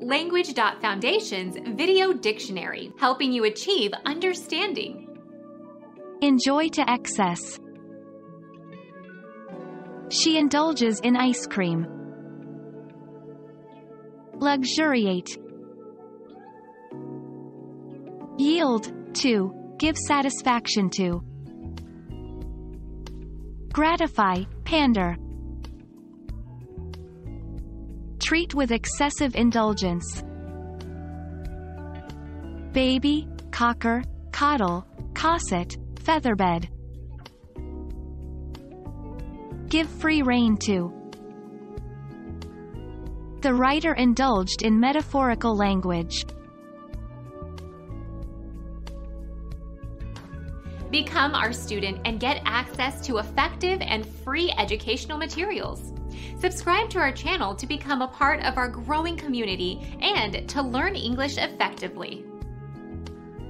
Language.Foundation's Video Dictionary, helping you achieve understanding. Enjoy to excess. She indulges in ice cream. Luxuriate. Yield to, give satisfaction to. Gratify, pander. Treat with excessive indulgence. Baby, cocker, coddle, cosset, featherbed. Give free rein to. The writer indulged in metaphorical language. Become our student and get access to effective and free educational materials. Subscribe to our channel to become a part of our growing community and to learn English effectively.